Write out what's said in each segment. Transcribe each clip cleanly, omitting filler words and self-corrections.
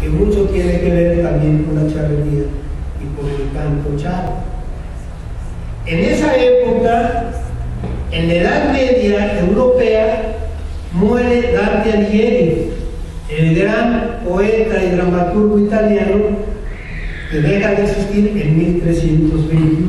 que mucho tiene que ver también con la charrería y con el canto charro. En esa época, en la Edad Media europea, muere Dante Alighieri, el gran poeta y dramaturgo italiano, que deja de existir en 1321.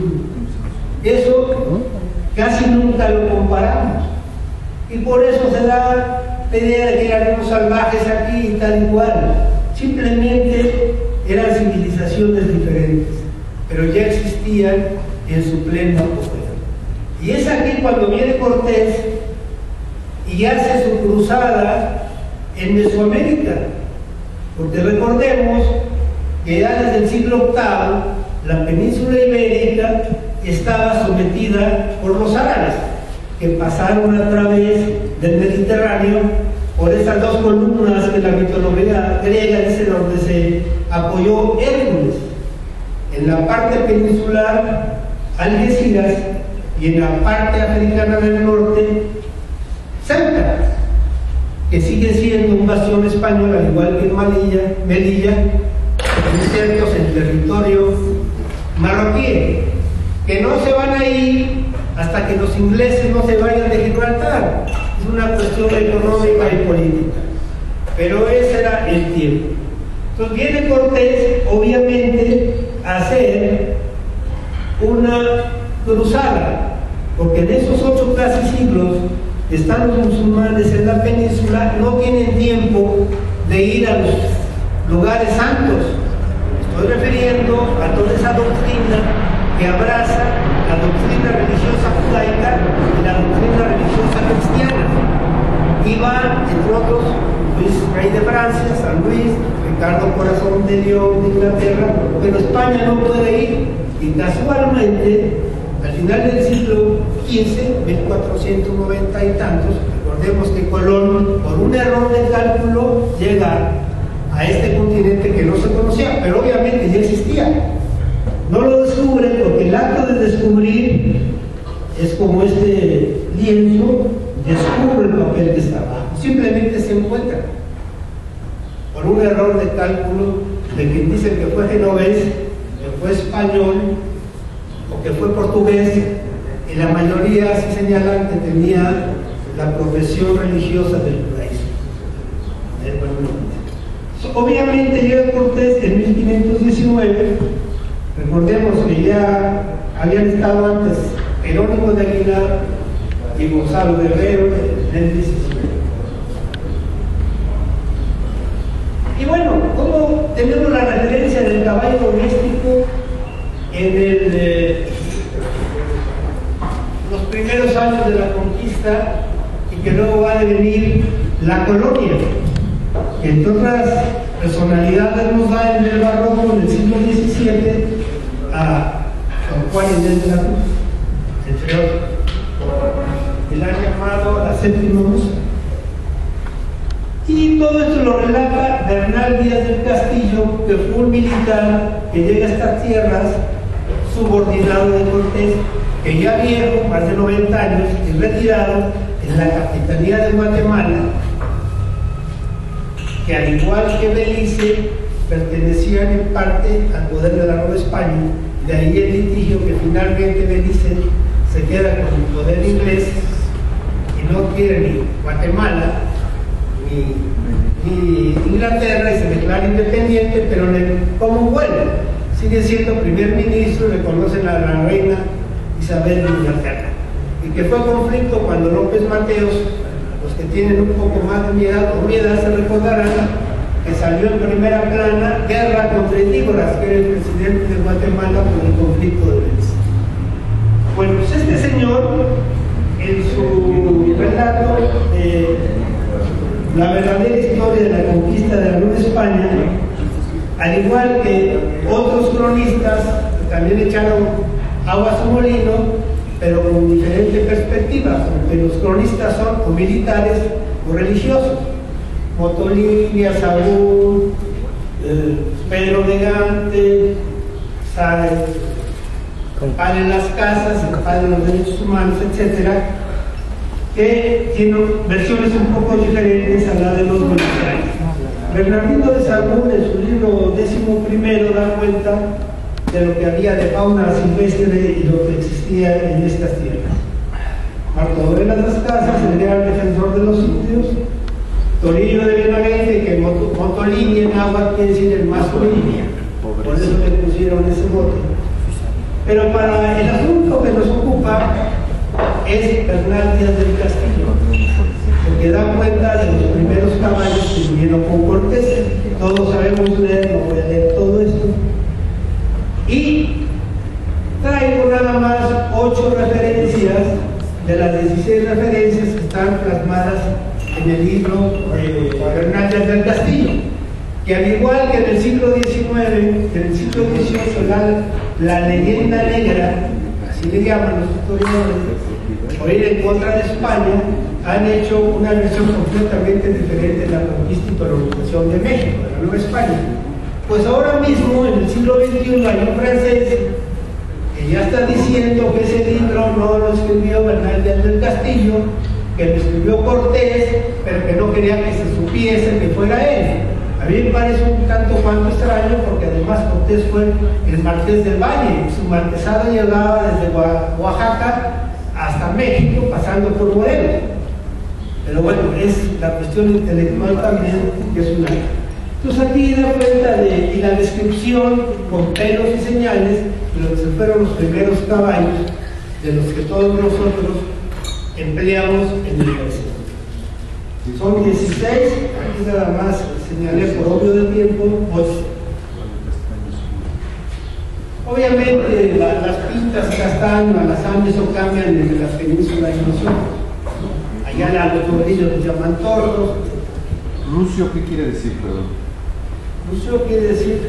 Eso casi nunca lo comparamos, y por eso se da la idea de que eran unos salvajes aquí y tal igual. Simplemente eran civilizaciones diferentes, pero ya existían en su pleno apogeo. Y es aquí cuando viene Cortés y hace su cruzada en Mesoamérica, porque recordemos que ya desde el siglo VIII la península ibérica estaba sometida por los árabes, que pasaron a través del Mediterráneo por esas dos columnas que la mitología griega dice donde se apoyó Hércules, en la parte peninsular Algeciras y en la parte africana del norte Ceuta, que sigue siendo un bastión español al igual que Melilla, insertos en territorio marroquí, que no se van a ir hasta que los ingleses no se vayan de Gibraltar. Es una cuestión económica y política, pero ese era el tiempo. Entonces viene Cortés, obviamente, a hacer una cruzada, porque en esos 8 casi siglos que están los musulmanes en la península no tienen tiempo de ir a los lugares santos. Estoy refiriendo a toda esa doctrina que abraza la doctrina religiosa judaica y la doctrina religiosa cristiana. Y van, entre otros, Luis, rey de Francia, San Luis, Ricardo Corazón de León de Inglaterra, pero España no puede ir. Y casualmente, al final del siglo XV, 1490 y tantos, recordemos que Colón, por un error de cálculo, llega a este continente que no se conocía, pero obviamente ya existía. No lo descubren porque el acto de descubrir es como este lienzo, descubre el papel que está abajo, simplemente se encuentra. Por un error de cálculo de quien dicen que fue genovés, que fue español o que fue portugués, y la mayoría sí señalan que tenía la profesión religiosa del judaísmo. Obviamente llega Cortés en 1519. Recordemos que ya habían estado antes Jerónimo de Aguilar y Gonzalo Guerrero en el 17. Y bueno, ¿cómo tenemos la referencia del caballo doméstico en los primeros años de la conquista y que luego va a devenir la colonia? Que entre otras personalidades nos da en el barroco en el siglo XVII a San Juan Inés de la Cruz, entre otros. El han llamado la séptima musa. Y todo esto lo relata Bernal Díaz del Castillo, que fue un militar que llega a estas tierras subordinado de Cortés, que ya viejo, más de 90 años, y retirado en la capitanía de Guatemala, que al igual que Belice pertenecían en parte al poder de la Nueva España. De ahí el litigio que finalmente Belice se queda con el poder inglés y no quiere ni Guatemala ni Inglaterra, y se declara independiente, pero en el Commonwealth sigue siendo primer ministro y reconocen a la reina Isabel de Inglaterra. Y que fue conflicto cuando López Mateos, los que tienen un poco más de mi edad se recordarán que salió en primera plana guerra contra Etígoras, que era el presidente de Guatemala, por el conflicto de Belice. Bueno, pues este señor, en su relato la verdadera historia de la conquista de la Nueva España, al igual que otros cronistas que también echaron agua a su molino, pero con diferentes perspectivas, porque los cronistas son o militares o religiosos. Motolinia, Saúl, Pedro de Gante, Campal en las casas, Campal en los derechos humanos, etcétera, que tienen versiones un poco diferentes a la de los militares. Bernardino de Sahagún, en su libro 11º, da cuenta de lo que había de fauna silvestre y lo que existía en estas tierras. Marco Aurelio Las Casas, el gran defensor de los indios. Toribio de Benavente, que Motolini en agua quiere decir el más línea, por eso le pusieron ese mote. Pero para el asunto que nos ocupa es Bernal Díaz del Castillo, porque da cuenta de los primeros caballos que vinieron con Cortés. Todos sabemos leer, no voy a leer todo esto. Y traigo nada más 8 referencias de las 16 referencias que están plasmadas en el libro de Bernal Díaz del Castillo, que al igual que en el siglo XIX, en el siglo XVIII, la leyenda negra, así le llaman los historiadores, o ir en contra de España, han hecho una versión completamente diferente de la conquista y colonización de México, de la Nueva España. Pues ahora mismo, en el siglo XXI, hay un francés que ya está diciendo que ese libro no lo escribió Bernal Díaz del Castillo, que lo escribió Cortés, pero que no quería que se supiese que fuera él. A mí me parece un tanto cuanto extraño, porque además Cortés fue el Marqués del Valle, su marquesado llegaba desde Oaxaca hasta México, pasando por Morelos. Pero bueno, es la cuestión intelectual también, que es una... Entonces aquí da cuenta de, y la descripción con pelos y señales de lo que se fueron los primeros caballos, de los que todos nosotros empleamos en el ejército. Son 16, aquí nada más señalé por obvio del tiempo, 8. Obviamente las pintas castaño a las Andes o cambian desde la península y nosotros. Allá los nobrillos les llaman tordos. ¿Rucio qué quiere decir, perdón? Rucio quiere decir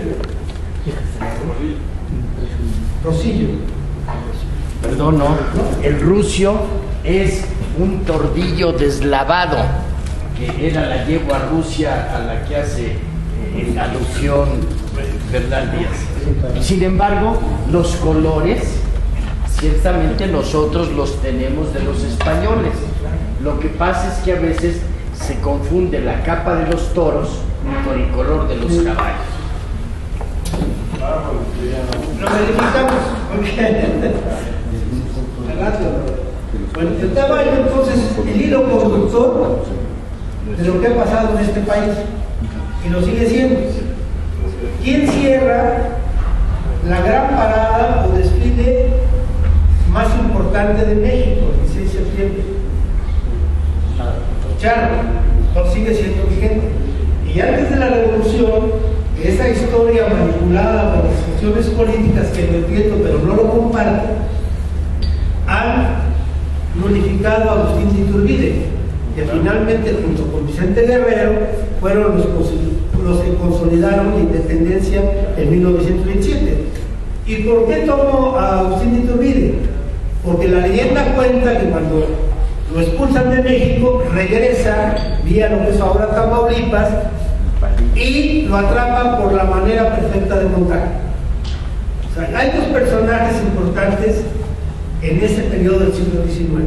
rosillo. Perdón, no. El rucio es un tordillo deslavado, que era la yegua rusia a la que hace alusión Bernal Díaz. Sin embargo, los colores, ciertamente nosotros los tenemos de los españoles. Lo que pasa es que a veces se confunde la capa de los toros con el color de los caballos. Lo verificamos, bueno, el caballo, entonces, el hilo conductor de lo que ha pasado en este país, y lo sigue siendo. ¿Quién cierra la gran parada o desfile más importante de México, el 16 de septiembre? Charro, sigue siendo vigente. Y antes de la revolución, esa historia manipulada por las funciones políticas, que lo entiendo pero no lo comparto, han nulificado a Agustín de Iturbide, que finalmente junto con Vicente Guerrero fueron los que consolidaron la independencia en 1927. ¿Y por qué tomo a Agustín de Iturbide? Porque la leyenda cuenta que cuando lo expulsan de México, regresa vía lo que es ahora Tamaulipas y lo atrapan por la manera perfecta de montar. O sea, hay dos personajes importantes en ese periodo del siglo XIX: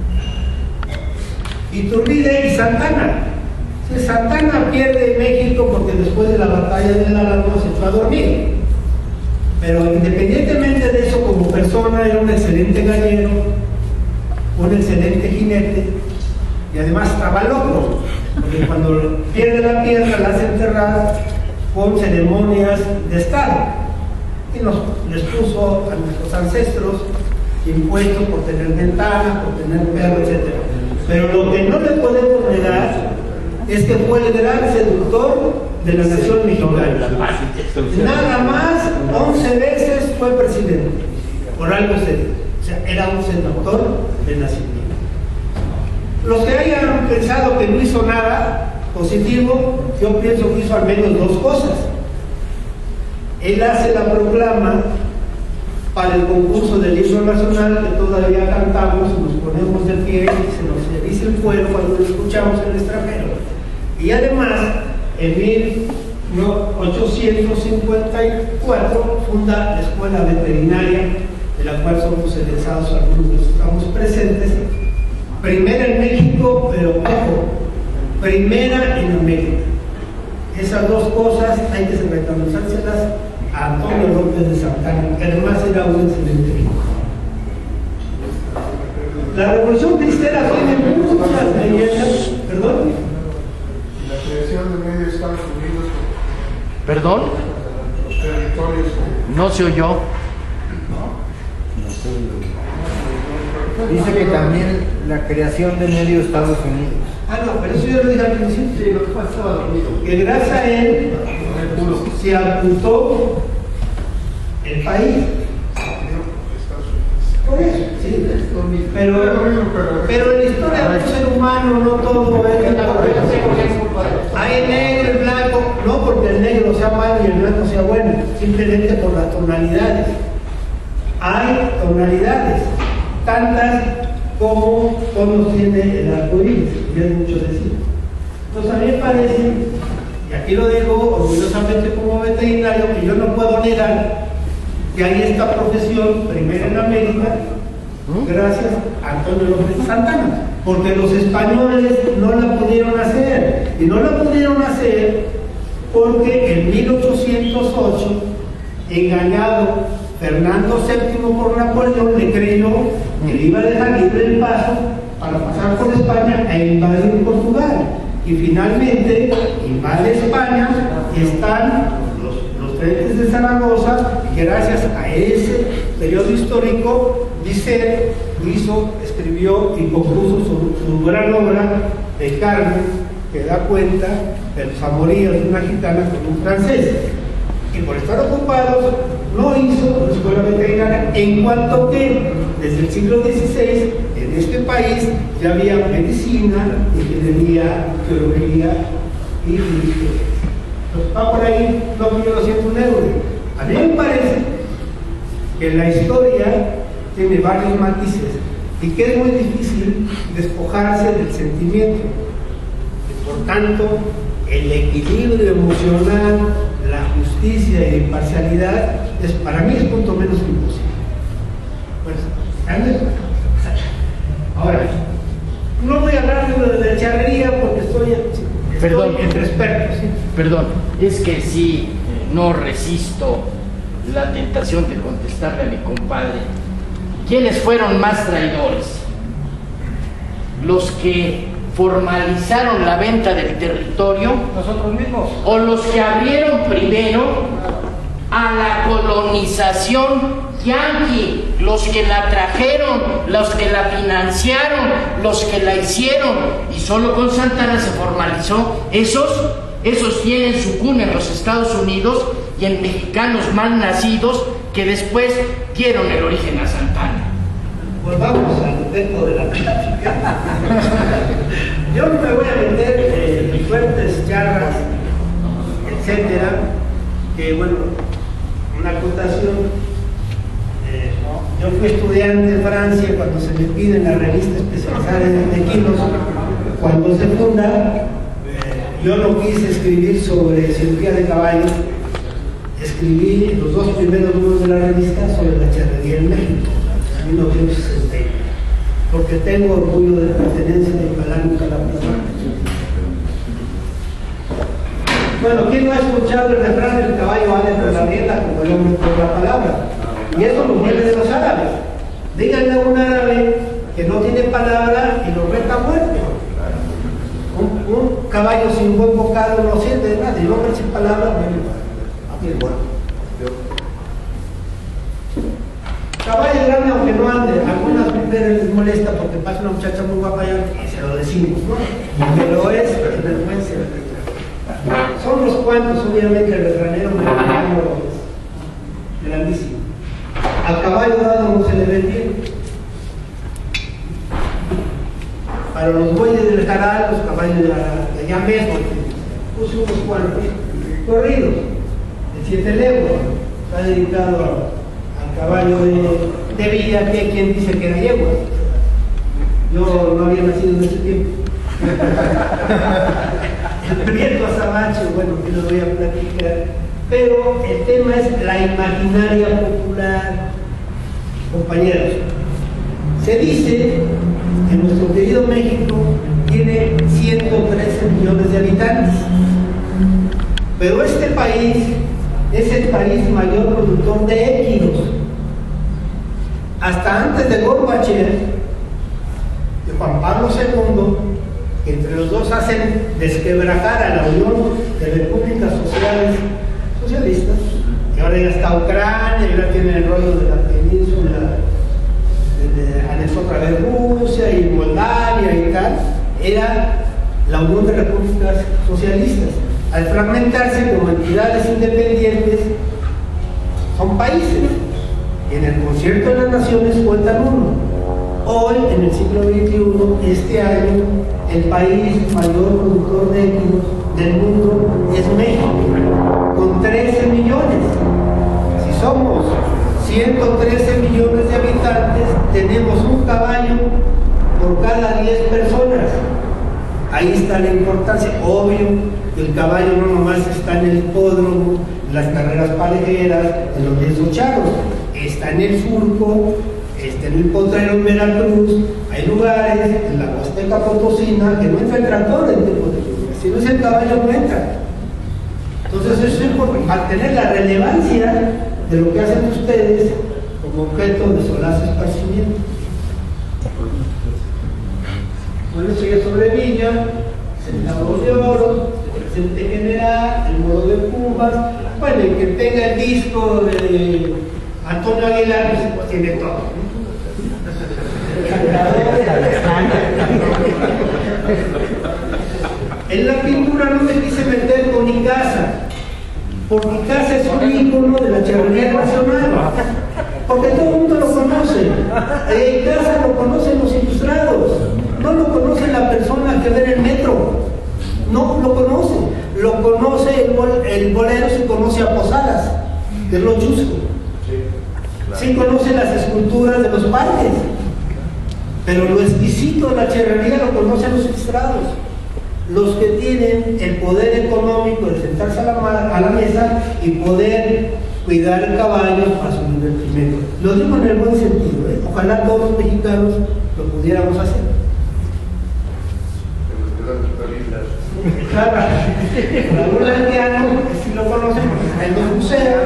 Iturbide y Santana. Santana pierde México porque después de la batalla del Álamo se fue a dormir. Pero independientemente de eso, como persona era un excelente gallero, un excelente jinete, y además estaba loco, porque cuando pierde la pierna la hace enterrar con ceremonias de Estado, y les puso a nuestros ancestros impuestos por tener ventana, por tener perro, etc. Pero lo que no le podemos negar es que fue el gran seductor de la nación mexicana. Nada más 11 veces fue presidente, por algo serio. O sea, era un seductor de nacimiento. Los que hayan pensado que no hizo nada positivo, yo pienso que hizo al menos dos cosas. Él hace la proclama para el concurso del himno nacional, que todavía cantamos, nos ponemos de pie y se nos eriza el cuero cuando lo escuchamos en el extranjero. Y además, en 1854 funda la escuela veterinaria, de la cual somos egresados algunos de los que estamos presentes, primera en México, pero ojo, primera en América. Esas dos cosas hay que reconocérselas a Antonio López de Santana, que además era un excelente médico. La Revolución Cristera tiene muchas leyendas, perdón. La creación de medio Estados Unidos. ¿Perdón? Los territorios. No se oyó. Dice que también la creación de medio Estados Unidos. Ah, no, pero eso yo lo dije al principio. Sí, lo que pasa estaba dormido. Que gracias a él se apuntó el país. Por eso, sí. Pero en la historia del ser humano no todo es. Hay negro y blanco, no porque el negro sea malo y el blanco sea bueno, simplemente por las tonalidades. Hay tonalidades, tantas como tonos tiene el arco iris, y es mucho decir. Entonces a mí me parece, y aquí lo digo orgullosamente como veterinario, que yo no puedo negar que hay esta profesión primera en América gracias a Antonio López de Santana, porque los españoles no la pudieron hacer, y no la pudieron hacer porque en 1808, engañado Fernando VII por Napoleón, le creyó que le iba a dejar libre el paso para pasar por España e invadir Portugal. Y finalmente invade España y están los frentes de Zaragoza, y gracias a ese periodo histórico, Bizet escribió y compuso su gran obra de Carmen, que da cuenta de los amoríos de una gitana con un francés. Y por estar ocupados, no hizo la escuela veterinaria, en cuanto que desde el siglo XVI en este país ya había medicina, ingeniería, teología y filosofía. Entonces va por ahí lo que yo lo siento un euro. A mí me parece que la historia tiene varios matices y que es muy difícil despojarse del sentimiento. Y por tanto, el equilibrio emocional, la justicia y la imparcialidad, para mí es punto menos imposible. Pues, ahora, no voy a hablar de charrería porque estoy entre expertos. ¿Sí? Perdón, es que sí, no resisto la tentación de contestarle a mi compadre. ¿Quiénes fueron más traidores? ¿Los que formalizaron la venta del territorio? Nosotros mismos. ¿O los que abrieron primero a la colonización yanqui? Los que la trajeron, los que la financiaron, los que la hicieron, y solo con Santana se formalizó. Esos tienen su cuna en los Estados Unidos y en mexicanos mal nacidos que después dieron el origen a Santana. Volvamos al texto de la plática. Yo no me voy a meter en fuertes charlas, etcétera, que bueno, una acotación. Yo fui estudiante en Francia cuando se me pide en la revista especializada en equinos. Cuando se funda, yo no quise escribir sobre cirugía de caballos. Escribí los dos primeros números de la revista sobre la charrería en México, en 1960, porque tengo orgullo de pertenencia de Palanca a la persona. Bueno, ¿quién no ha escuchado el refrán del caballo vale por la rienda como el hombre por la palabra? Y eso lo viene de los árabes. Díganle a un árabe que no tiene palabra y lo reta a muerte. Un caballo sin buen bocado no sirve de nada, y un hombre sin palabra no es igual. Caballo grande aunque no ande, a algunas mujeres les molesta porque pasa una muchacha muy guapa allá y se lo decimos, ¿no? Pero es vergüenza. Son los cuantos, obviamente el refranero mexicano es grandísimo. Al caballo dado no se le ve bien. Para los bueyes del Jaral, los caballos de allá mismo, puse unos cuantos corridos de 7 leguas. Está dedicado al caballo de Villa, que quien dice que era yegua. Yo no había nacido en ese tiempo. El Prieto Azabache, bueno, que lo voy a platicar. Pero el tema es la imaginaria popular, compañeros. Se dice que nuestro querido México tiene 113 millones de habitantes. Pero este país es el país mayor productor de equinos. Hasta antes de Gorbachev, de Juan Pablo II, que entre los dos hacen desquebrajar a la Unión de Repúblicas Socialistas, y ahora ya está Ucrania, y ahora tiene el rollo de la península, anexó otra vez Rusia y Moldavia y tal, era la Unión de Repúblicas Socialistas. Al fragmentarse como entidades independientes, son países. En el concierto de las naciones cuentan uno. Hoy, en el siglo XXI, este año, el país mayor productor de equinos del mundo es México, con 13 millones. Si somos 113 millones de habitantes, tenemos un caballo por cada 10 personas. Ahí está la importancia. Obvio que el caballo no nomás está en el hipódromo, en las carreras parejeras, en los lienzos charros, está en el surco, está en el Potrero en Veracruz. Hay lugares en la Huasteca Potosina que no entra el tractor en tiempo de lluvia. Si no es el caballo, no entra. Entonces eso es importante, mantener la relevancia de lo que hacen ustedes como objeto de solaz esparcimiento. Bueno, eso ya sobre Villa, centavos de oro, el presente general, el modo de Cuba. Bueno, el que tenga el disco de Antonio Aguilar, pues tiene todo. En la pintura no me quise meter con Icaza, porque Icaza es un ícono de la charrería nacional, porque todo el mundo lo conoce. Icaza lo conocen los ilustrados, no lo conoce la persona que ve en el metro, no lo conoce. Lo conoce el bolero, se conoce a Posadas, que es lo chusco. Sí conoce las esculturas de los parques, pero lo exquisito de la charrería lo conocen los ilustrados, los que tienen el poder económico de sentarse a la mesa y poder cuidar el caballo a su divertimento. Lo digo en el buen sentido, ¿eh? Ojalá todos los mexicanos lo pudiéramos hacer. Claro, Raúl Alquiano, si lo conocen, en los museos.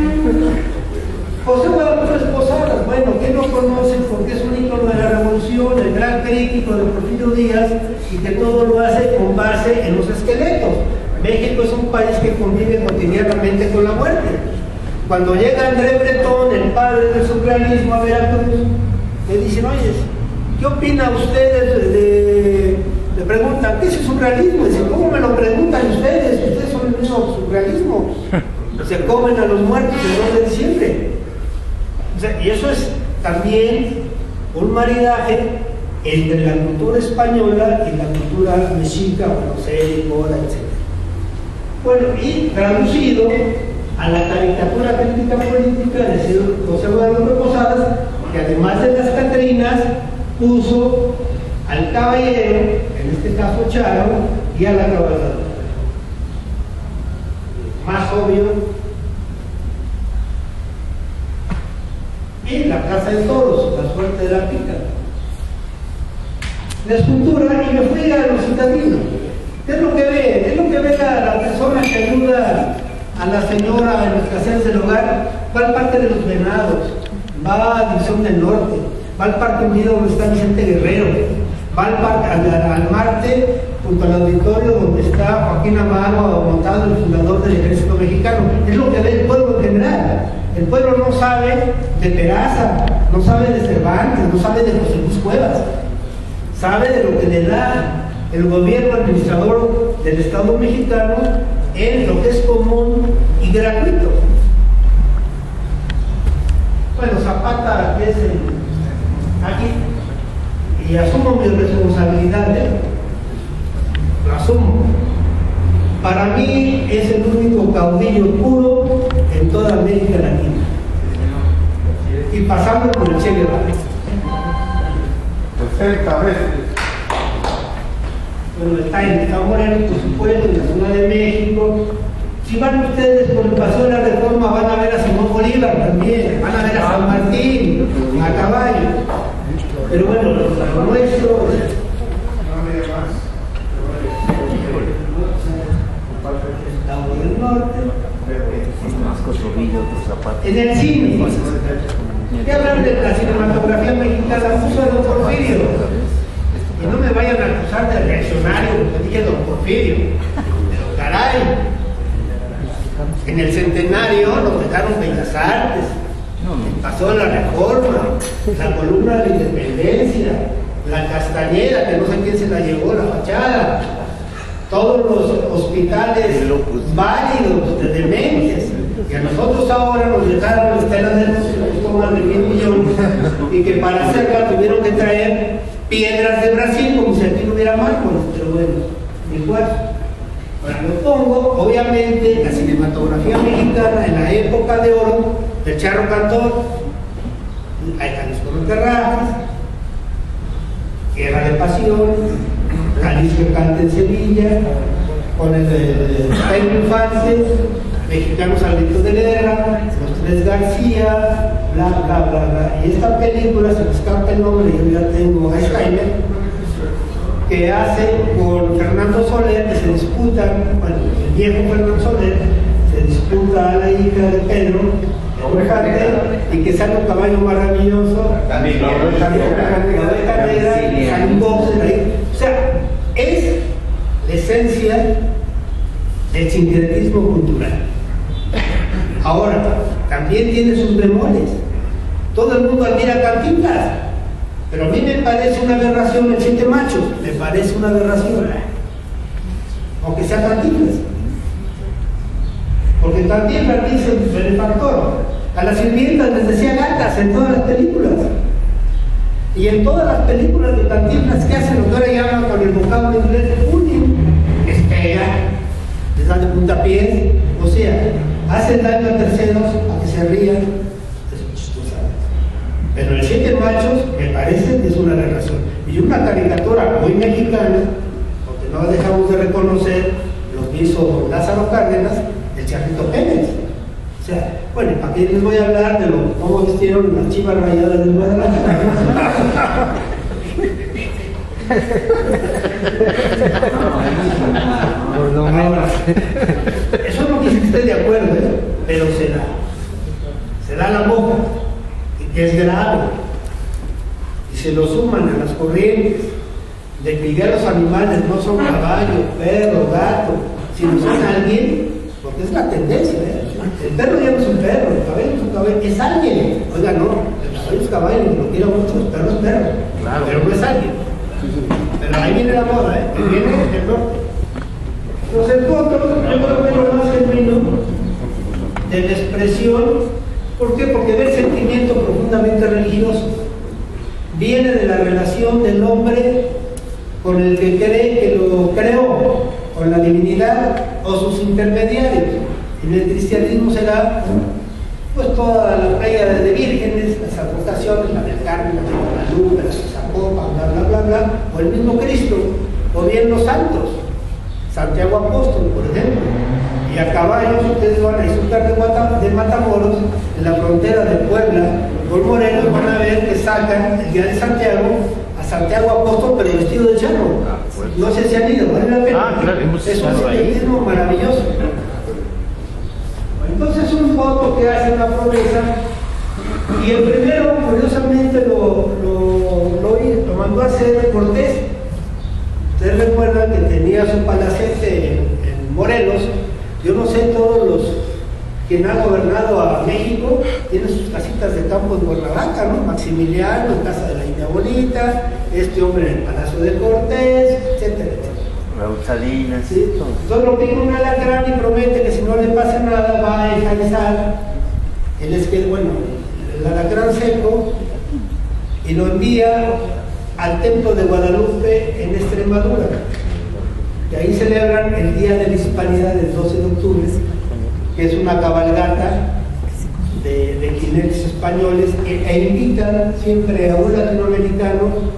José Guadalupe Posadas, bueno, ¿quién lo conoce? Porque es un ícono de la revolución, el gran crítico de Porfirio Díaz, y que todo lo hace con base en los esqueletos. México es un país que convive cotidianamente con la muerte. Cuando llega André Breton, el padre del surrealismo, a Veracruz, le dicen, oye, ¿qué opina ustedes de...? Le preguntan, ¿qué es el surrealismo? Dice, ¿cómo me lo preguntan ustedes? Ustedes son el mismo surrealismo. Se comen a los muertos el 2 de diciembre. O sea, y eso es también un maridaje entre la cultura española y la cultura mexica, o córa, etc. Bueno, y traducido a la caricatura crítica política de José Guadalupe Posadas, que además de las Catrinas puso al caballero, en este caso Charo, y a la cabalgadora. Más obvio. Y la Plaza de Toros, la suerte de la pica. La escultura, y me fui a los citadinos. ¿Qué es lo que ve? Es lo que ve la persona que ayuda a la señora en las escasez del hogar. Va al Parque de los Venados, va a División del Norte, va al Parque Unido donde está Vicente Guerrero, va al parque, al Marte, junto al auditorio donde está Joaquín Amaro montado, el fundador del Ejército Mexicano. Es lo que ve el pueblo en general. El pueblo no sabe de Peraza, no sabe de Cervantes, no sabe de José Luis Cuevas, sabe de lo que le da el gobierno administrador del Estado mexicano en lo que es común y gratuito. Bueno, Zapata es aquí, y asumo mi responsabilidad, lo asumo. Para mí es el único caudillo puro en toda América Latina, y pasando por el Che Guevara. 60 veces. Bueno, está en Moreno, por supuesto, en la Ciudad de México. Si van ustedes por el Paseo de la Reforma, van a ver a Simón Bolívar también, van a ver a San Martín, a caballo. Pero bueno, lo nuestro... No, En el cine, ¿qué hablan de la cinematografía mexicana? Puso a don Porfirio. Y no me vayan a acusar de reaccionario, porque dije don Porfirio. Pero caray, en el centenario nos dejaron Bellas Artes, pasó la Reforma, la columna de la Independencia, la Castañeda, que no sé quién se la llevó, la fachada, todos los hospitales válidos de dementes. Y a nosotros ahora nos dejaron Estela de Luz, que costó más de 1,000 millones, y que para hacerla tuvieron que traer piedras de Brasil, como si aquí no hubiera mármoles, pero bueno, igual. Ahora lo pongo, obviamente, la cinematografía mexicana en la época de oro del Charro Cantor, hay Jalisco no te rajas, Guerra de Pasiones, Jalisco canta en Sevilla, con el Pedro Infante, Mexicanos al grito de guerra, Los Tres García, bla, bla, bla, bla. Y esta película, se me escapa el nombre, yo ya tengo a Jaime, que hace con Fernando Soler, que se disputan, bueno, el viejo Fernando Soler, se disputa a la hija de Pedro, Orejante, y que sale un caballo maravilloso, sale un boxer ahí. O sea, es la esencia del sincretismo cultural. Ahora, también tiene sus bemoles. Todo el mundo admira Cantinflas, pero a mí me parece una aberración el Siete Machos, me parece una aberración, aunque sea Cantinflas. Porque Cantinflas dice el benefactor, a las sirvientas les decía gatas en todas las películas. Y en todas las películas de Cantinflas, ¿qué hacen? Lo que ahora llaman con el vocablo inglés bullying, espera, les dan de puntapiés, o sea, hacen daño a terceros a que se rían de sus chistosadas. Pero el Siete Machos me parece que es una aberración. Y una caricatura muy mexicana, porque no dejamos de reconocer lo que hizo Lázaro Cárdenas, el Charrito Pérez. O sea, bueno, ¿para qué les voy a hablar de cómo vistieron las Chivas Rayadas del Guadalajara? Por lo menos. Eso no dice que esté de acuerdo, pero se da la boca, que es grave, y se lo suman a las corrientes de que ya los animales no son caballo, perro, gato, sino son alguien, porque es la tendencia, el perro ya no es un perro, el caballo es un caballo, es alguien. Oiga, no, el caballo es caballo, lo quiero mucho, el perro es perro, claro, pero no es alguien. Pero ahí viene la moda, que viene del norte. Los encuentros, yo creo que es lo más genuino de la expresión. ¿Por qué? Porque ve el sentimiento profundamente religioso. Viene de la relación del hombre con el que cree que lo creó, con la divinidad o sus intermediarios. En el cristianismo será pues toda la playa de vírgenes, las advocaciones, la del Carmen, la de Guadalupe, la de Zapopan, bla, bla, bla, bla, o el mismo Cristo, o bien los santos, Santiago Apóstol, por ejemplo. Y a caballos ustedes van a disfrutar de Matamoros, en la frontera de Puebla con Morelos, van a ver que sacan el día de Santiago a Santiago Apóstol, pero vestido de charro. No sé si han ido, vale la pena. Claro, hemos es un estado ahí. sincretismo maravilloso. Entonces un voto que hace una promesa, y el primero curiosamente lo mandó a hacer Cortés. Ustedes recuerdan que tenía su palacete en Morelos. Yo no sé, todos los quien han gobernado a México tienen sus casitas de campo en Cuernavaca, ¿no? Maximiliano, en casa de la India Bonita, este hombre en el Palacio de Cortés, etcétera, etcétera. Raúl Salinas. ¿Sí? Entonces lo pica un alacrán y promete que si no le pasa nada va a enjaezar el alacrán seco, y lo envía al templo de Guadalupe en Extremadura. Y ahí celebran el Día de la Hispanidad del 12 de octubre, que es una cabalgata de jinetes españoles, e invitan siempre a un latinoamericano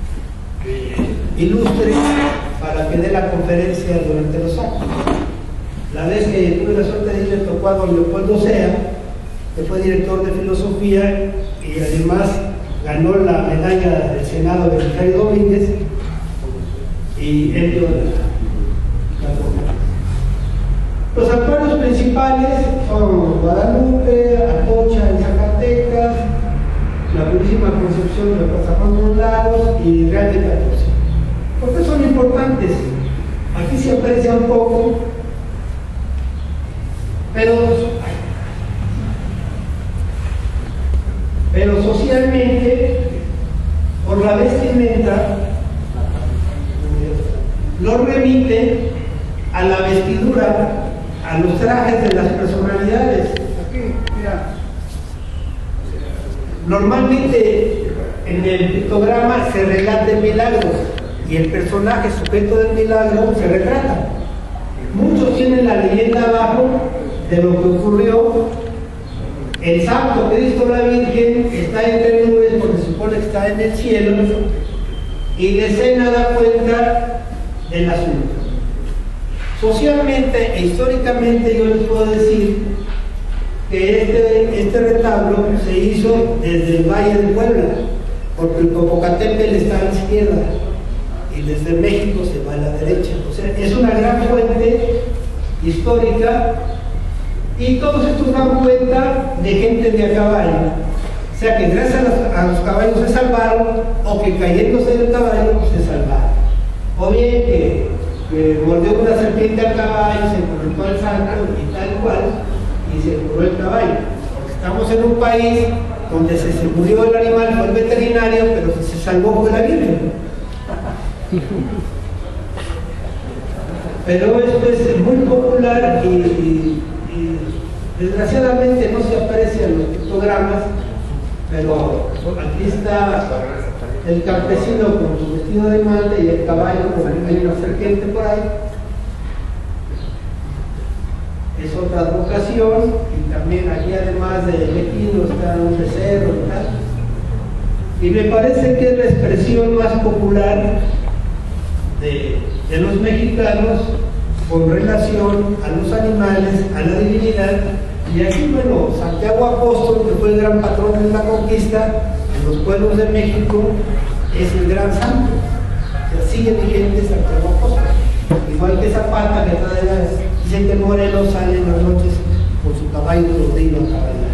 ilustre para que dé la conferencia durante los actos. La vez que tuve la suerte de ir, le tocó a don Leopoldo Sea, que fue director de filosofía y además ganó la medalla del Senado de Belisario Domínguez, y él dio la conferencia. Los acuerdos principales construcción de Plaza Juan de los Lagos y Real de 14. ¿Por qué son importantes? Aquí se aprecia un poco, pero socialmente, por la vestimenta, lo remite a la vestidura, a los trajes de las personalidades. Aquí, mira. Normalmente en el pictograma se relata el milagro y el personaje sujeto del milagro se retrata. Muchos tienen la leyenda abajo de lo que ocurrió. El Santo Cristo la Virgen está entre nubes porque se supone que está en el cielo y de escena da cuenta del asunto. Socialmente e históricamente yo les puedo decir que este retablo se hizo desde el Valle de Puebla, porque el Popocatépetl está a la izquierda y desde México se va a la derecha. O sea, es una gran fuente histórica y todos estos dan cuenta de gente de a caballo. O sea que gracias a los caballos se salvaron o que cayéndose del caballo se salvaron. O bien que mordió una serpiente al caballo, se conectó al santo y tal cual, y se curó el caballo. Porque estamos en un país donde se murió el animal, fue el veterinario, pero si se salvó fue la Virgen. Pero esto es muy popular y desgraciadamente no se aprecian los pictogramas, pero aquí está el campesino con su vestido de manta y el caballo con hay una serpiente por ahí. Es otra advocación, y también aquí además de equino está un becerro y tal. Y me parece que es la expresión más popular de los mexicanos con relación a los animales, a la divinidad. Y aquí, bueno, Santiago Apóstol, que fue el gran patrón de la conquista en los pueblos de México, es el gran santo. O sea, sigue vigente Santiago Apóstol. Igual que Zapata, que dicen que Morelos sale en las noches con su caballo rodillo a cabalgar.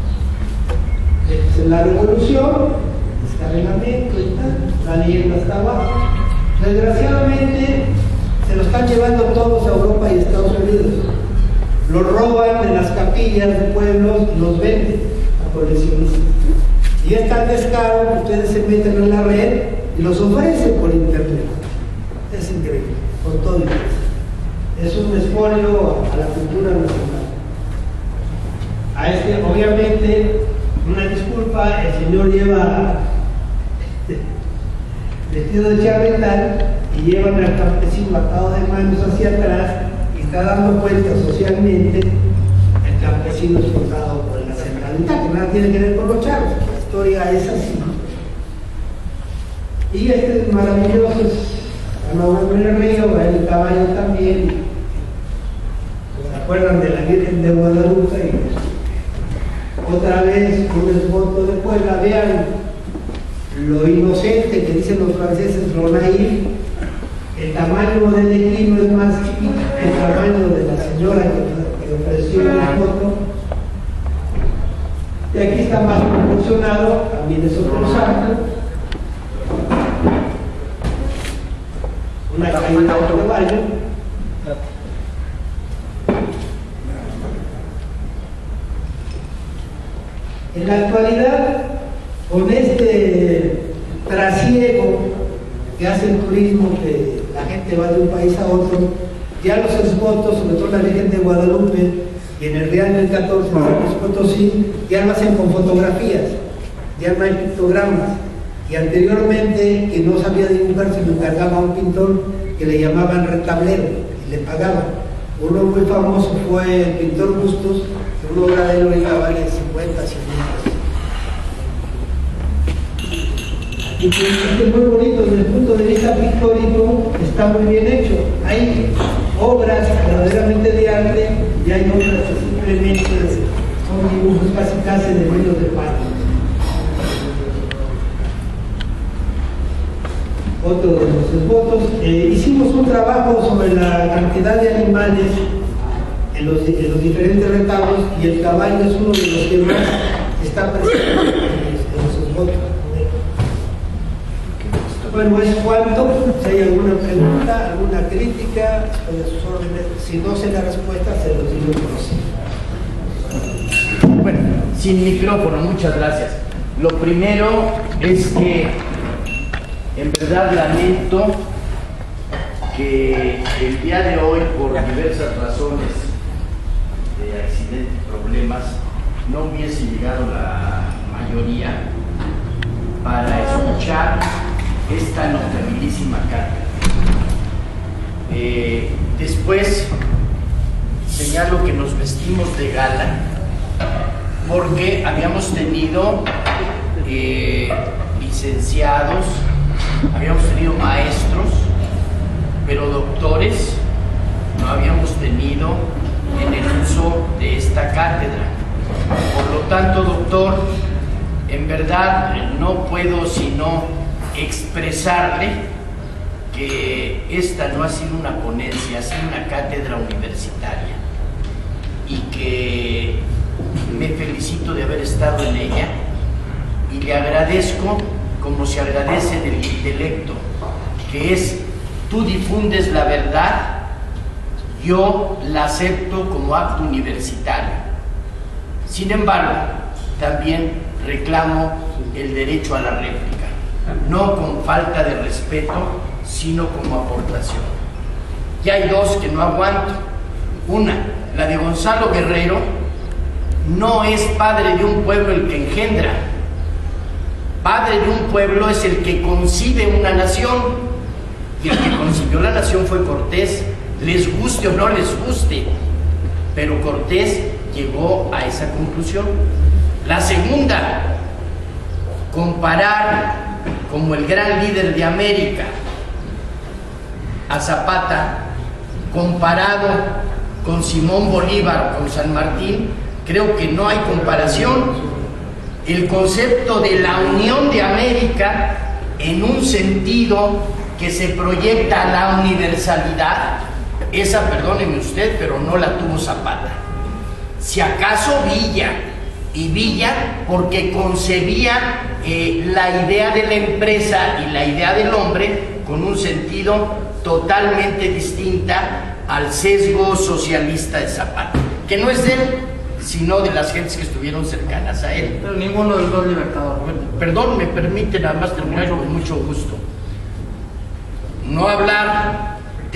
En la revolución, descarrilamiento y tal, la leyenda está abajo. Desgraciadamente, se lo están llevando todos a Europa y Estados Unidos. Los roban de las capillas de pueblos y los venden a coleccionistas. Y es tan descaro que ustedes se meten en la red y los ofrecen por internet. Es increíble, con todo interés. Es un espolio a la cultura nacional. Obviamente, una disculpa, el señor lleva vestido de charretán y llevan al campesino atado de manos hacia atrás y está dando cuenta socialmente el campesino explotado por la centralidad, que nada tiene que ver con los charros, la historia es así. Y este es maravilloso, es Manuel del Río, el caballo también. ¿Se acuerdan de la Virgen de Guadalupe? Otra vez un esbozo de Puebla, vean lo inocente que dicen los franceses, lo naïf. El tamaño del equino es más chiquito que el tamaño de la señora que ofreció la foto. Y aquí está más proporcionado, también es otro santo. Una caída de caballo. En la actualidad, con este trasiego que hace el turismo, que la gente va de un país a otro, ya los esbotos, sobre todo la Virgen de Guadalupe y en el Real del 14, en San Luis Potosí, ya lo hacen con fotografías, ya no hay pictogramas. Y anteriormente, quien no sabía dibujar, se lo encargaba a un pintor que le llamaban retablero y le pagaban. Uno muy famoso fue el pintor Bustos, que una obra de él hoy vale 50, 100 pesos. Y pues, es muy bonito desde el punto de vista pictórico, está muy bien hecho. Hay obras verdaderamente de arte y hay otras que simplemente son dibujos casi de medios de páramo. Otro de los esbotos. Hicimos un trabajo sobre la cantidad de animales en los diferentes retablos y el caballo es uno de los que más está presente en los esbotos. Bueno, es cuanto. Si hay alguna pregunta, alguna crítica, estoy a sus órdenes. Si no sé la respuesta, se los digo por sí. Bueno, sin micrófono, muchas gracias. Lo primero es que en verdad lamento que el día de hoy, por diversas razones de accidentes y problemas, no hubiese llegado la mayoría para escuchar esta notabilísima carta. Después señalo que nos vestimos de gala porque habíamos tenido licenciados, habíamos tenido maestros, pero doctores no habíamos tenido en el uso de esta cátedra. Por lo tanto, doctor, en verdad no puedo sino expresarle que esta no ha sido una ponencia, ha sido una cátedra universitaria y que me felicito de haber estado en ella y le agradezco como se agradece del intelecto, que es: tú difundes la verdad, yo la acepto como acto universitario. Sin embargo, también reclamo el derecho a la réplica, no con falta de respeto, sino como aportación. Y hay dos que no aguanto. Una, la de Gonzalo Guerrero: no es padre de un pueblo el que engendra, padre de un pueblo es el que concibe una nación. Y el que concibió la nación fue Cortés, les guste o no les guste, pero Cortés llegó a esa conclusión. La segunda, comparar como el gran líder de América a Zapata, comparado con Simón Bolívar, con San Martín, creo que no hay comparación. El concepto de la unión de América en un sentido que se proyecta a la universalidad, esa, perdóneme usted, pero no la tuvo Zapata. Si acaso Villa, y Villa porque concebía la idea de la empresa y la idea del hombre con un sentido totalmente distinta al sesgo socialista de Zapata, que no es de él, sino de las gentes que estuvieron cercanas a él. Pero ninguno de los dos libertadores. Perdón, me permite nada más terminar con mucho gusto. No hablar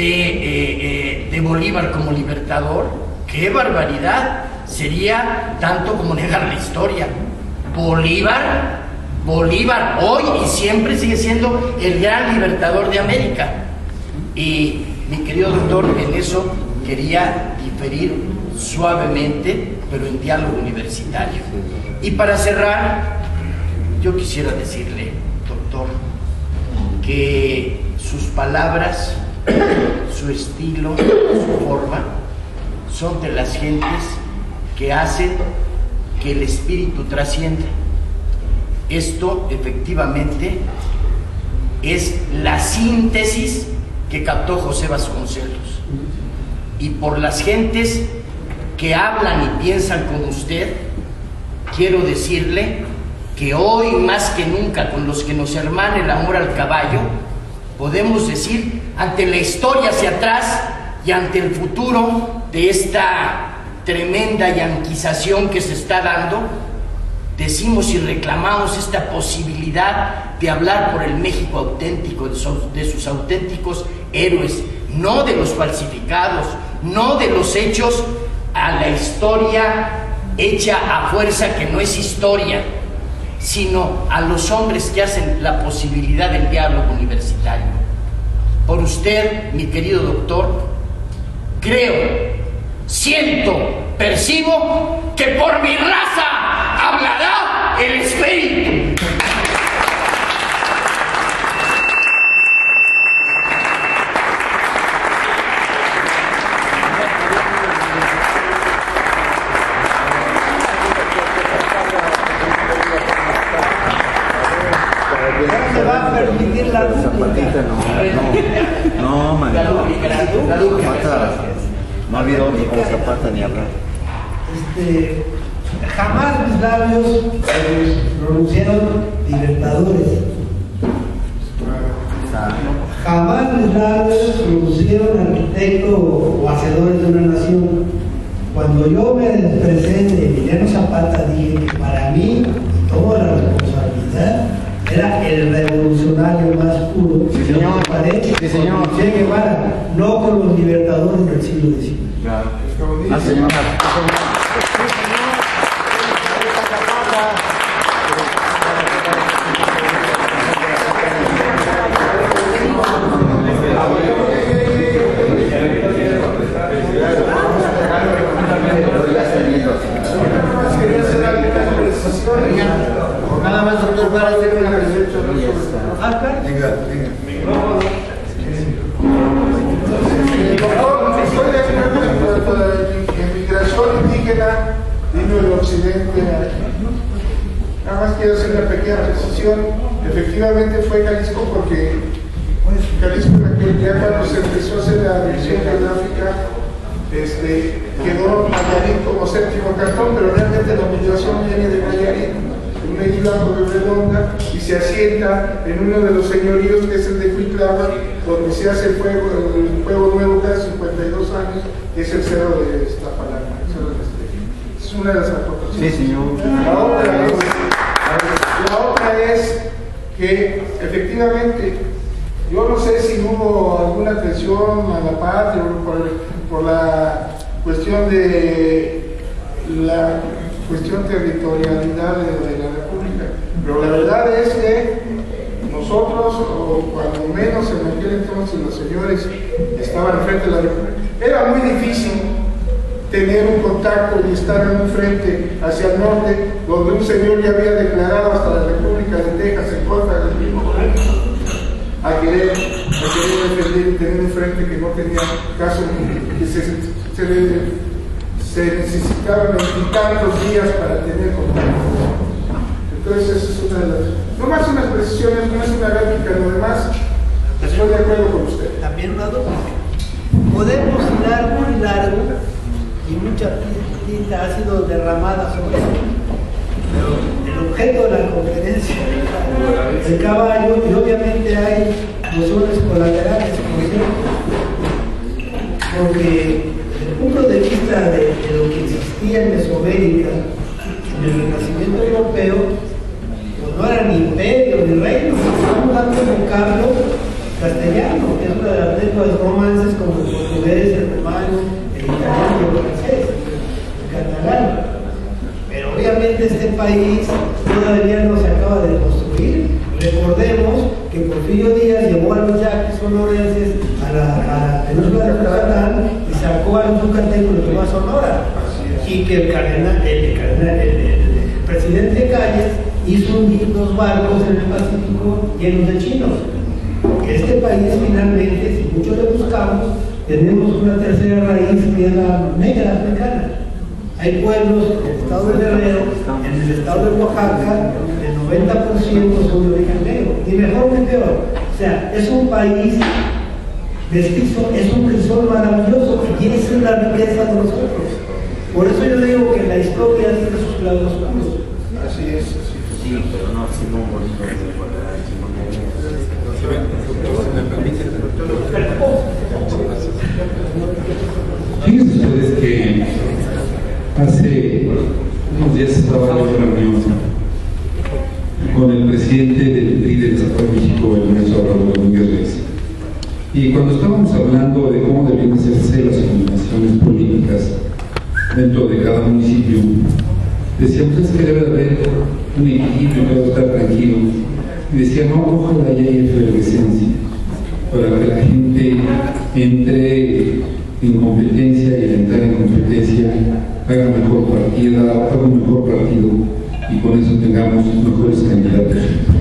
de Bolívar como libertador, ¡qué barbaridad! Sería tanto como negar la historia. Bolívar hoy y siempre sigue siendo el gran libertador de América. Y mi querido doctor, en eso quería diferir suavemente, pero en diálogo universitario. Y para cerrar, yo quisiera decirle, doctor, que sus palabras, su estilo, su forma, son de las gentes que hacen que el espíritu trascienda. Esto efectivamente es la síntesis que captó José Vasconcelos. Y por las gentes que hablan y piensan como usted, quiero decirle que hoy más que nunca, con los que nos hermana el amor al caballo, podemos decir, ante la historia hacia atrás y ante el futuro de esta tremenda yanquización que se está dando, decimos y reclamamos esta posibilidad de hablar por el México auténtico, de sus auténticos héroes, no de los falsificados, no de los hechos a la historia hecha a fuerza que no es historia, sino a los hombres que hacen la posibilidad del diálogo universitario. Por usted, mi querido doctor, creo, siento, percibo que por mi raza hablará el espíritu. No se va a permitir la Zapatita no, man. Zapata, no ha habido ni con Zapata ni hablar. Jamás mis labios pronunciaron libertadores. Jamás mis labios pronunciaron arquitecto o hacedores de una nación. Cuando yo me expresé de Emiliano Zapata, dije que para mí, y tomo la responsabilidad, era el revolucionario más puro. Sí, señor. Sí, señor. Che Guevara, no con los libertadores del siglo XIX. Claro. Ah, señor. Nada más, doctor, para hacer una presentación. Migración indígena vino del occidente. Nada más quiero hacer una pequeña precisión. Efectivamente fue Jalisco porque Jalisco ya cuando se empezó a hacer la división geográfica quedó Nayarit como séptimo cantón, pero realmente la migración viene de Nayarit, una isla redonda, y se asienta en uno de los señoríos que es el de Cuitlava, donde se hace el fuego nuevo cada 52 años, que es el cerro de Iztapalapa, el cerro de Estrella. Es una de las aportaciones. Sí, señor. La otra es que efectivamente, yo no sé si hubo alguna atención a la patria por la cuestión de la territorialidad de la República, pero la verdad es que nosotros, o cuando menos en aquel entonces los señores estaban frente a la República, era muy difícil tener un contacto y estar en un frente hacia el norte, donde un señor ya había declarado hasta la República de Texas en contra del mismo gobierno, a querer defender y tener un frente que no tenía caso, que se necesitaban tantos días para tener contacto. Entonces, esa es una de las. No más unas precisiones, no es una gráfica, lo demás, estoy de acuerdo con usted. También una duda. Podemos hilar muy largo y mucha tinta ha sido derramada sobre eso. Pero el objeto de la conferencia es el caballo, y obviamente hay nociones colaterales, porque desde el punto de vista de lo que existía en Mesoamérica, en el Renacimiento europeo, pues no eran imperios ni reinos, estamos dando un vocablo castellano, que es una de las lenguas romances como el portugués, el romano, el italiano, el francés, el catalán. Pero obviamente este país todavía no se acaba de construir. Recordemos que Porfirio Díaz llevó a los yaquis sonorenses a la península de Yucatán y sacó a los yucatecos de Nueva Sonora. Y que el presidente Calles hizo hundir 2 barcos en el Pacífico llenos de chinos. Este país finalmente, si mucho le buscamos, tenemos una tercera raíz que es la negra africana. Hay pueblos en el estado de Guerrero, en el estado de Oaxaca, el 90% son de origen negro, ni mejor ni peor. O sea, es un país mestizo, es un crisol maravilloso, y esa es la riqueza de nosotros. Por eso yo digo que la historia tiene sus lados oscuros. Así es, así es. Sí, pero no, si no, bonito de guardar, si no Fíjense ustedes que hace unos días estaba en una reunión con el presidente del PRI de México, el maestro Raúl Domínguez. Y cuando estábamos hablando de cómo debían hacerse las combinaciones políticas dentro de cada municipio, decíamos es que debe de haber un equilibrio, debe estar tranquilo. Y decía, no, ojalá haya efervescencia para que la gente entre en competencia y al entrar en competencia haga mejor partida, haga un mejor partido y con eso tengamos mejores candidatos.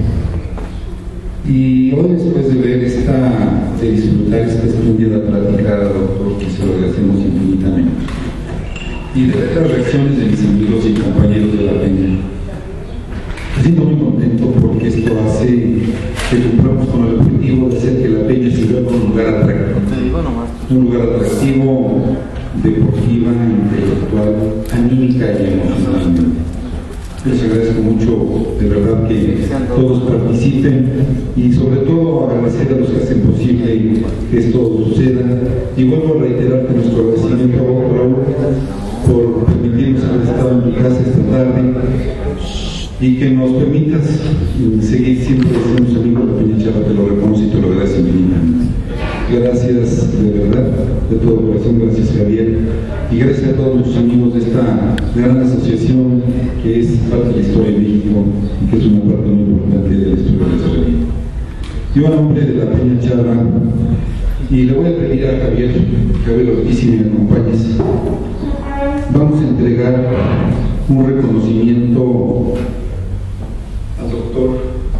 Y hoy, después de ver de disfrutar esta espléndida plática, doctor, que se lo agradecemos infinitamente, y de ver las reacciones de mis amigos y compañeros de la Peña, me siento muy contento porque esto hace que cumplamos con el objetivo de hacer que la Peña se vuelva un lugar atractivo. Un lugar atractivo, deportiva, intelectual, anímica y emocionalmente. Les agradezco mucho, de verdad, que todos participen y sobre todo agradecer a los que hacen posible que esto suceda. Y vuelvo a reiterar que nuestro agradecimiento a vos, Raúl, por permitirnos haber estado en mi casa esta tarde y que nos permitas seguir siempre siendo amigos de Peña Charra. Te lo reconozco y te lo agradezco infinitamente. Gracias, de verdad, de todo corazón, gracias Javier, y gracias a todos nuestros amigos de esta gran asociación que es parte de la historia de México y que es una parte muy importante de la historia de Israel. Yo, a nombre de la Peña Charra, y le voy a pedir a Javier Ortiz, si me acompañes, vamos a entregar un reconocimiento al doctor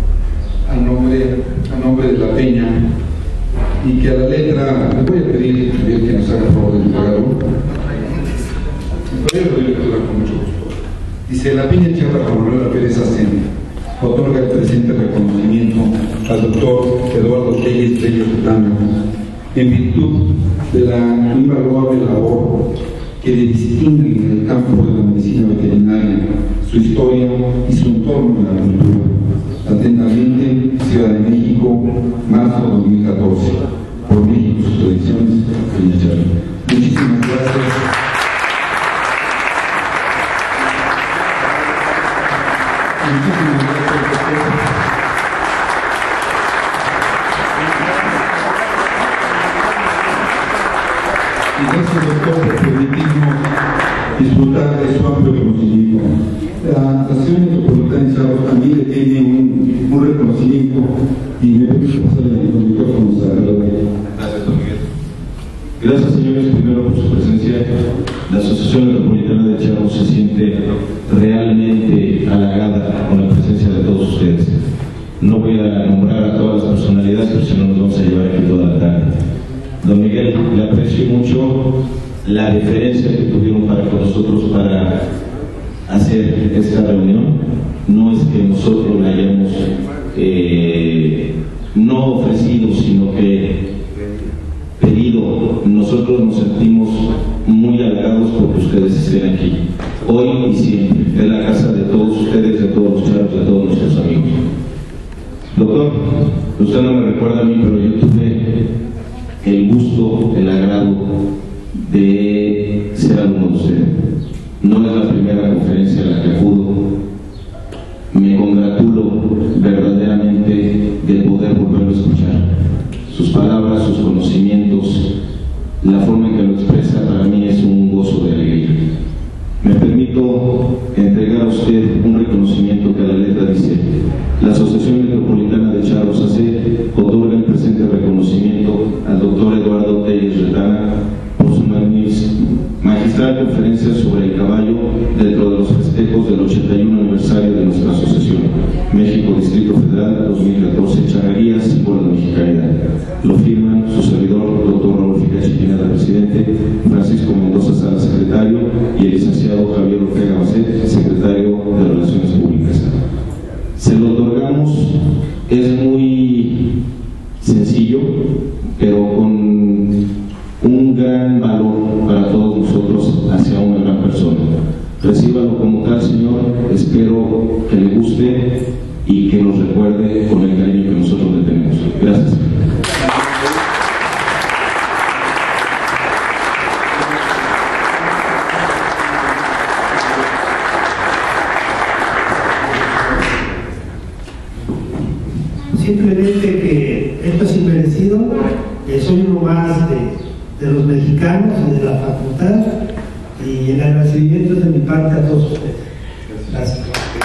a nombre de la Peña, y que a la letra, le voy a pedir que nos haga el favor de entregarlo. Voy a pedir lectura con mucho gusto. Dice: la Peña Charra Juan Manuel Pérez Acén otorga el presente reconocimiento al doctor Eduardo Telles Bello Retano en virtud de la invaluable labor que le distingue en el campo de la medicina veterinaria, su historia y su entorno en la cultura. Atentamente, Ciudad de México, marzo 2014. Por México, sus tradiciones, Peña Charra. Muchísimas gracias. Muchísimas gracias, doctor. Y gracias, doctor, por permitirnos disfrutar de su amplio conocimiento. La Asociación Metropolitana de Charros también le tiene un reconocimiento, y me permite pasarle los micrófonos a la ley. Gracias, don Miguel. Gracias, señores, primero por su presencia. La Asociación Metropolitana de Charros se siente realmente halagada con la presencia de todos ustedes. No voy a nombrar a todas las personalidades, pero si no nos vamos a llevar aquí toda la tarde. Don Miguel, le aprecio mucho la deferencia que tuvieron para con nosotros para hacer esta reunión. No es que nosotros la hayamos no ofrecido, sino que pedido. Nosotros nos sentimos muy halagados porque ustedes estén aquí, hoy y siempre. Es la casa de todos ustedes, de todos los charros, de todos nuestros amigos. Doctor, usted no me recuerda a mí, pero yo tuve el gusto, el agrado de ser alumno de usted. No es la primera conferencia a la que acudo. Me congratulo verdaderamente de poder volverlo a escuchar. Sus palabras, sus conocimientos, la forma en que lo expresa, para mí es un gozo de alegría. Me permito entregar a usted un reconocimiento que a la letra dice: la Asociación Metropolitana de Charros AC otorga el presente reconocimiento al doctor Eduardo Telles Retana por su magistral conferencia sobre el caballo dentro de los festejos del 81 aniversario de nuestra asociación, México Distrito Federal 2014, Charrería, símbolo de mexicanidad. Lo firman su servidor, doctor Raúl Ficachi Pineda, presidente, Francisco Mendoza Sala, secretario, y el licenciado Javier Ortega Bacet, secretario de Relaciones Públicas. Se lo otorgamos, es muy sencillo, pero con un gran valor para todos nosotros hacia una gran persona. Recíbalo como tal, señor. Espero que le guste y que nos recuerde con el cariño que nosotros le tenemos. Gracias. Simplemente que esto es inmerecido, que soy uno más de los mexicanos y de la facultad, y el agradecimiento es de mi parte a todos ustedes. Gracias.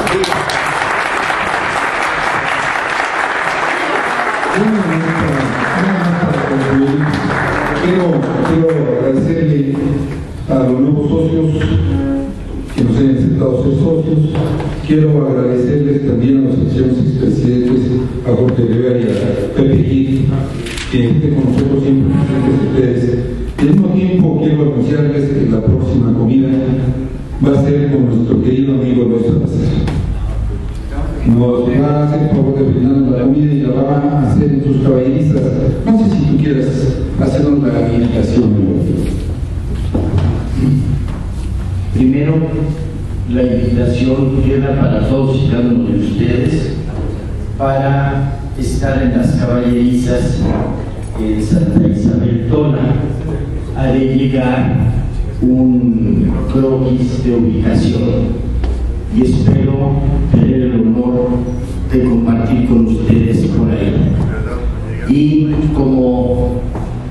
Quiero agradecerle a los nuevos socios que nos hayan aceptado ser socios. Quiero agradecerles también a los expresidentes, a Jorge Rivera y a Pepe Gil, que estén con nosotros siempre presentes ustedes. Y al mismo tiempo quiero anunciarles que la próxima comida va a ser con nuestro querido amigo Luis Salazar. Nos va a hacer el favor de brindarnos la comida y la va a hacer en tus caballerizas. No sé si tú quieras hacernos la invitación. Primero, la invitación queda para todos y cada uno de ustedes para estar en las caballerizas en Santa Isabel Tona. Haré llegar un croquis de ubicación y espero tener el honor de compartir con ustedes por ahí. Y como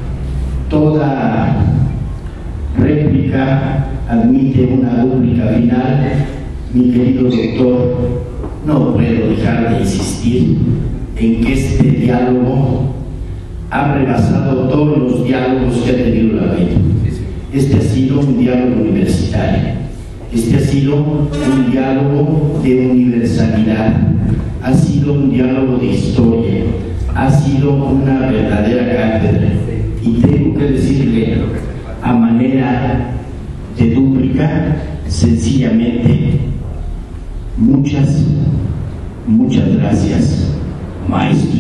toda réplica admite una dúplica final, mi querido doctor, no puedo dejar de insistir en que este diálogo ha rebasado todos los diálogos que ha tenido la vida. Este ha sido un diálogo universitario, este ha sido un diálogo de universalidad, ha sido un diálogo de historia, ha sido una verdadera cátedra. Y tengo que decirle, a manera de dúplica, sencillamente, muchas gracias, maestro.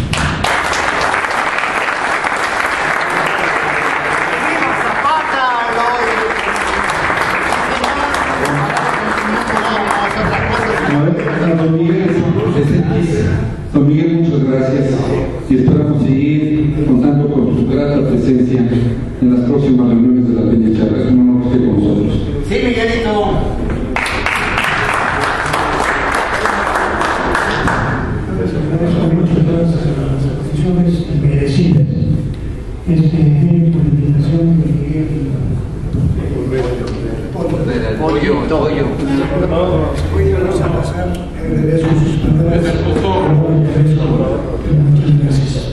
Don Miguel, muchas gracias y esperamos seguir contando con su grata presencia en las próximas reuniones de la Peña Charra. Es un honor que esté con nosotros. Sí, Miguelito. Muchas gracias a las exposiciones merecidas. Por la invitación de Miguel. Pollo. Vamos a pasar regreso a sus palabras. Muchas gracias.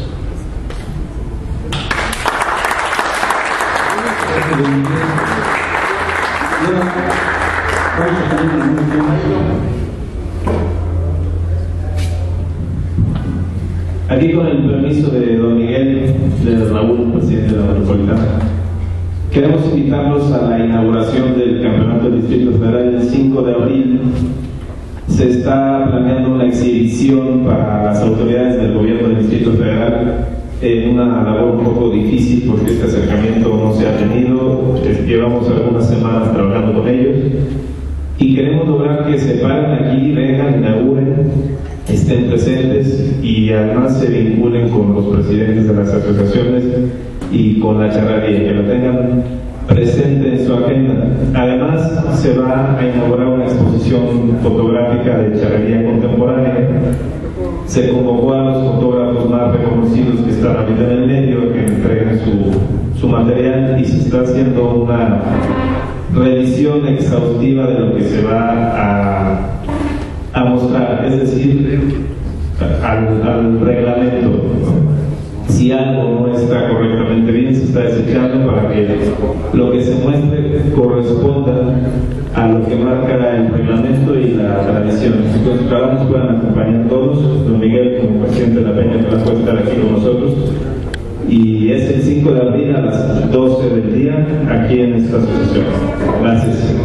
Aquí con el permiso de don Miguel, de Raúl, presidente de la Metropolitana, queremos invitarlos a la inauguración del Campeonato del Distrito Federal el 5 de abril. Se está planeando una exhibición para las autoridades del gobierno del Distrito Federal en una labor un poco difícil porque este acercamiento no se ha tenido. Llevamos algunas semanas trabajando con ellos y queremos lograr que se paren aquí, vengan, inauguren, estén presentes y además se vinculen con los presidentes de las asociaciones y con la charrería, que lo tengan presente en su agenda. Además se va a inaugurar una exposición fotográfica de charrería contemporánea. Se convocó a los fotógrafos más reconocidos que están ahorita en el medio que entreguen su material y se está haciendo una revisión exhaustiva de lo que se va a mostrar, es decir, al reglamento. Si algo no está correctamente bien, se está desechando para que lo que se muestre corresponda a lo que marca el reglamento y la tradición. Entonces, ojalá nos puedan acompañar todos. Don Miguel, como presidente de la Peña, que puede estar aquí con nosotros. Y es el 5 de abril a las 12 del día, aquí en esta asociación. Gracias.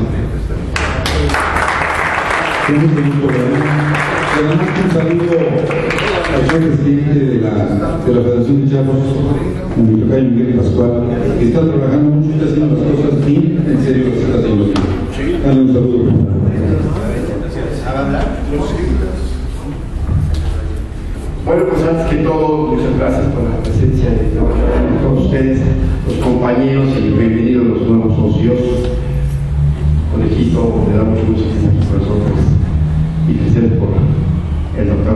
Un saludo al presidente de la Federación de Charros, mi tocayo Miguel Pascual, que está trabajando mucho, está haciendo las cosas bien, en serio las está haciendo bien. Dale un saludo. Bueno, pues antes que todo, muchas gracias por la presencia de todos ustedes, los compañeros, y bienvenidos los nuevos socios. Conejito, le damos mucho gusto que esté aquí con nosotros y felicidades por el doctor.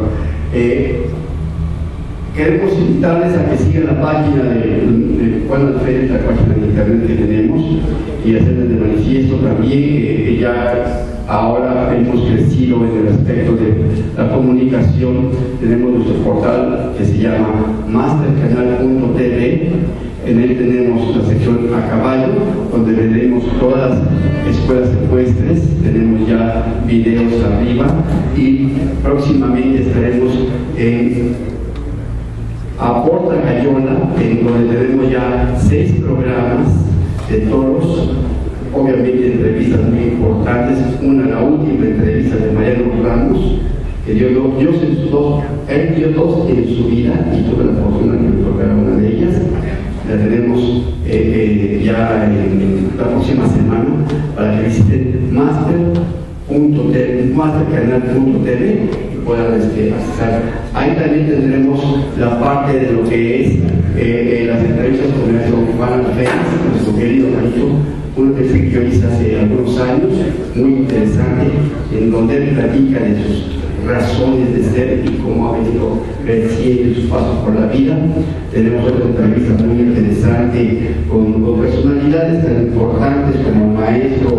Queremos invitarles a que sigan la página de Juan Alférez, la página de internet que tenemos, y hacerles de manifiesto también que ya ahora hemos crecido en el aspecto de la comunicación. Tenemos nuestro portal que se llama mastercanal.tv. En él tenemos la sección a caballo, donde veremos todas las escuelas ecuestres. Tenemos ya videos arriba y próximamente estaremos en Aporta Cayona, en donde tenemos ya 6 programas de toros, obviamente entrevistas muy importantes. La última entrevista de Mariano Ramos, que dio él dio dos en su vida y tuve la fortuna de que tocara una de ellas. La tenemos ya en la próxima semana para que visiten master mastercanal.tv y puedan accesar. Ahí también tendremos la parte de lo que es las entrevistas con nuestro Juan Félix, nuestro querido Marito, uno que se hizo hace algunos años, muy interesante, en donde él platica de sus razones de ser y cómo ha venido creciendo sus pasos por la vida. Tenemos otra entrevista muy interesante con personalidades tan importantes como el maestro,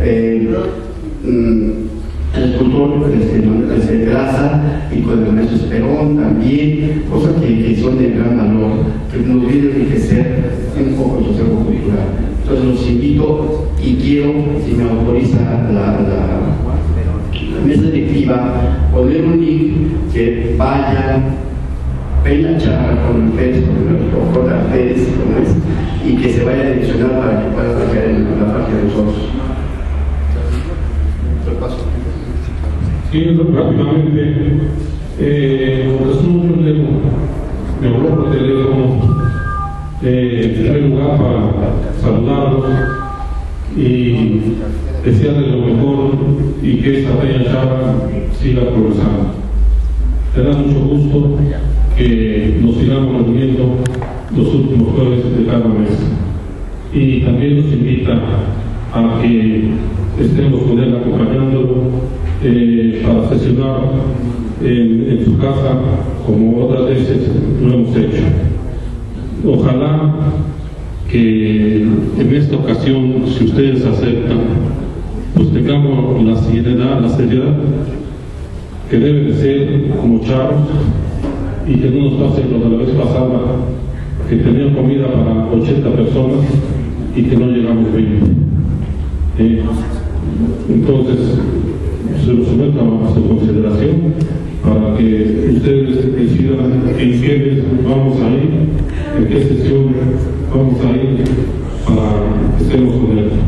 el escultor Manuel Grasa, y con el maestro Esperón también, cosas que son de gran valor, que nos viene a enriquecer un poco el acervo cultural. Entonces los invito y quiero, si me autoriza la mesa directiva, poner un link que vaya a charla con el Pérez, con el Pérez, y que se vaya a direccionar para que pueda caer en la parte de nosotros. Sí, rápidamente, nosotros me habló por teléfono, en primer lugar para saludarlos y desearles lo mejor y que esta bella charla siga progresando. Me da mucho gusto que nos sigamos reuniendo los últimos jueves de cada mes, y también nos invita a que estemos con él acompañándolo para sesionar en su casa como otras veces lo hemos hecho. Ojalá que en esta ocasión, si ustedes aceptan, pues tengamos la seriedad que debe de ser como charros, y que no nos pase lo de la vez pasada, que tenían comida para 80 personas y que no llegamos 20. Entonces, se lo someto a su consideración para que ustedes decidan en qué mes vamos a ir, en qué sesión vamos a ir, para que estemos con él.